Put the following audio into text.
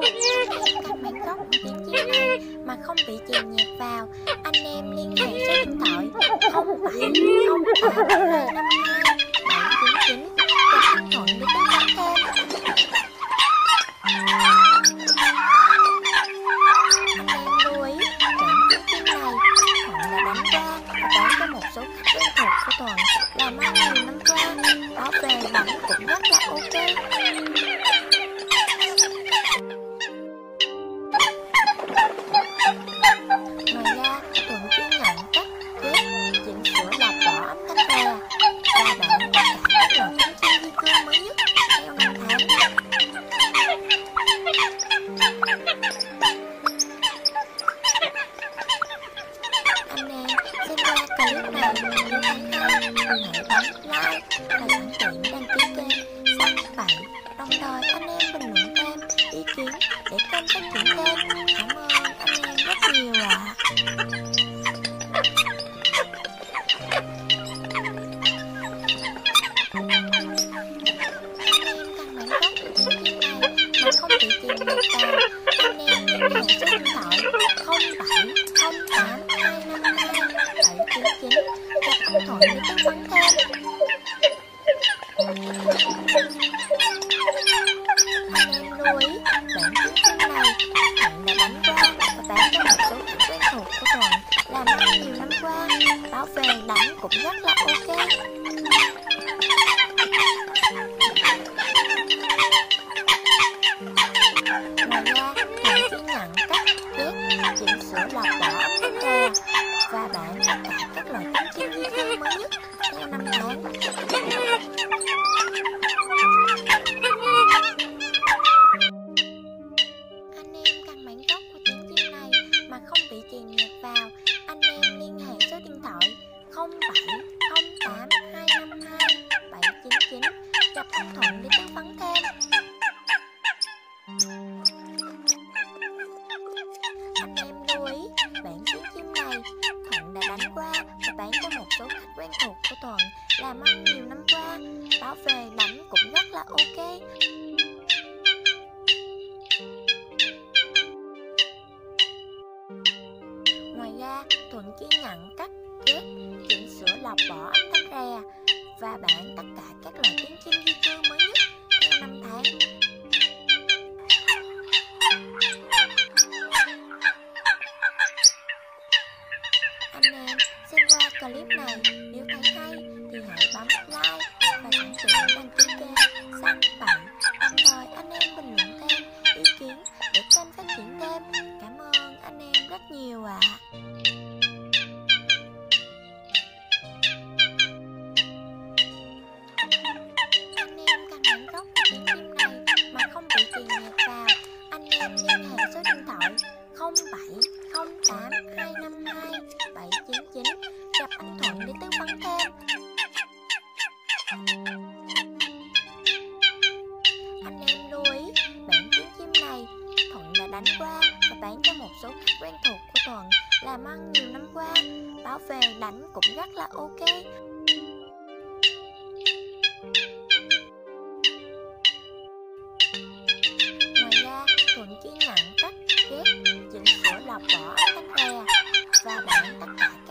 Căn bản gốc của tiếng chim này mà không bị chèn nhạc vào, anh em liên hệ số điện thoại 0708 252 799 cho anh Thuận để tư vấn thêm. Anh em lưu ý, đoạn tiếng chim này Thuận đã đánh qua và bán cho một số khách quen thuộc của Thuận làm ăn nhiều năm qua, đó về vẫn cũng rất là ok. Ngoài ra, Thuận chuyên nhận cắt, ghép, chỉnh sửa lọc vỏ ấm thanh bè và bạn tất cả các loại tiếng chim di cư mới nhất theo năm tháng. Anh em xem qua clip này nếu thấy hay thì hãy bấm like và sẵn tiện đăng ký kênh Sắc7, đồng thời anh em bình luận thêm ý kiến để kênh phát triển thêm. Cảm ơn anh em rất nhiều ạ. Anh em cần bản gốc của tiếng chim này mà không bị chèn nhạc vào, anh em liên hệ số điện thoại 0708 252 799 cho anh Thuận để tư vấn thêm. Anh em lưu ý, đoạn tiếng chim này Thuận đã đánh qua và bán cho một số khách quen thuộc của Thuận làm ăn nhiều năm qua, báo về đánh cũng rất là ok. Ngoài ra, Thuận chỉ nhận cắt, ghép, chỉnh sửa lọc vỏ ấm thanh bè và bán tất cả các loại tiếng chim di cư mới nhất theo năm tháng. Anh em cần bản gốc của tiếng chim này mà không bị chèn nhạc vào, anh em liên hệ số điện thoại 0708 252 799 cho anh Thuận để tư vấn thêm. Anh em lưu ý, bản tiếng chim này Thuận đã đánh qua và bán cho một số khách quen thuộc của Thuận làm ăn nhiều năm qua, báo về đánh cũng rất là ok. Ngoài ra, Thuận chỉ nhận cắt, ghép, chỉnh sửa lọc vỏ ấm thanh bè và bán tất cả các loại tiếng chim di cư mới nhất theo năm tháng. Anh em xem qua clip này nếu thấy hay thì hãy bấm like và sẵn tiện đăng ký kênh Sắc7, đồng thời anh em bình luận thêm ý kiến để kênh phát triển thêm. Cảm ơn anh em rất nhiều ạ. Anh em cần bản gốc của tiếng chim này mà không bị chèn nhạc vào, anh em liên hệ số điện thoại 0708 252 799 gặp anh Thuận để tư vấn thêm. Anh em lưu ý, bản tiếng chim này Thuận đã đánh qua và bán cho một số khách quen thuộc của Thuận làm ăn nhiều năm qua, báo về đánh cũng rất là ok. Ngoài ra, Thuận chỉ nhận cắt, ghép, chỉnh sửa lọc vỏ ấm thanh bè và bán tất cả